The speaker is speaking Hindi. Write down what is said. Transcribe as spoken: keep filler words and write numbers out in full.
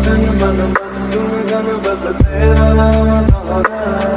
दिन मन मस्त में गम बस तेरा दोहरा